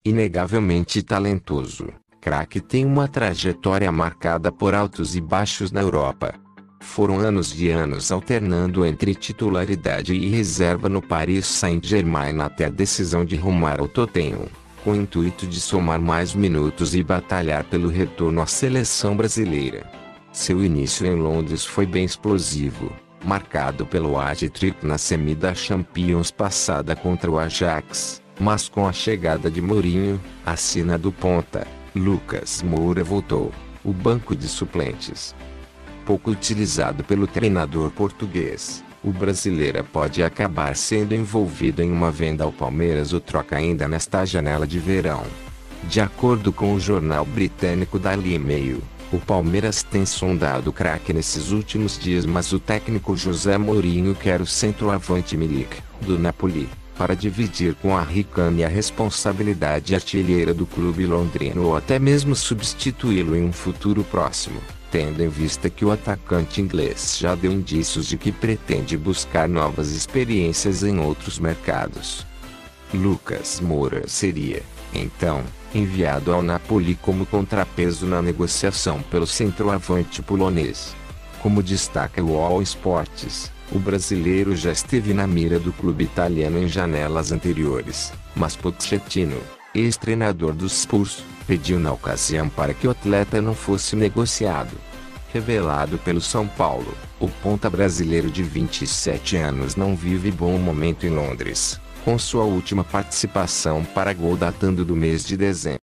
Inegavelmente talentoso, craque tem uma trajetória marcada por altos e baixos na Europa. Foram anos e anos alternando entre titularidade e reserva no Paris Saint-Germain até a decisão de rumar ao Tottenham, com o intuito de somar mais minutos e batalhar pelo retorno à seleção brasileira. Seu início em Londres foi bem explosivo, marcado pelo hat-trick na semi da Champions passada contra o Ajax, mas com a chegada de Mourinho, a sina do ponta, Lucas Moura voltou, o banco de suplentes. Pouco utilizado pelo treinador português, o brasileiro pode acabar sendo envolvido em uma venda ao Palmeiras ou troca ainda nesta janela de verão. De acordo com o jornal britânico Daily Mail, o Palmeiras tem sondado o craque nesses últimos dias, mas o técnico José Mourinho quer o centroavante Milik, do Napoli, para dividir com Harry Kane a responsabilidade artilheira do clube londrino ou até mesmo substituí-lo em um futuro próximo, tendo em vista que o atacante inglês já deu indícios de que pretende buscar novas experiências em outros mercados. Lucas Moura seria, então, enviado ao Napoli como contrapeso na negociação pelo centroavante polonês. Como destaca o All Sports, o brasileiro já esteve na mira do clube italiano em janelas anteriores, mas Pochettino, ex-treinador dos Spurs, pediu na ocasião para que o atleta não fosse negociado. Revelado pelo São Paulo, o ponta brasileiro de 27 anos não vive bom momento em Londres, com sua última participação para gol datando do mês de dezembro.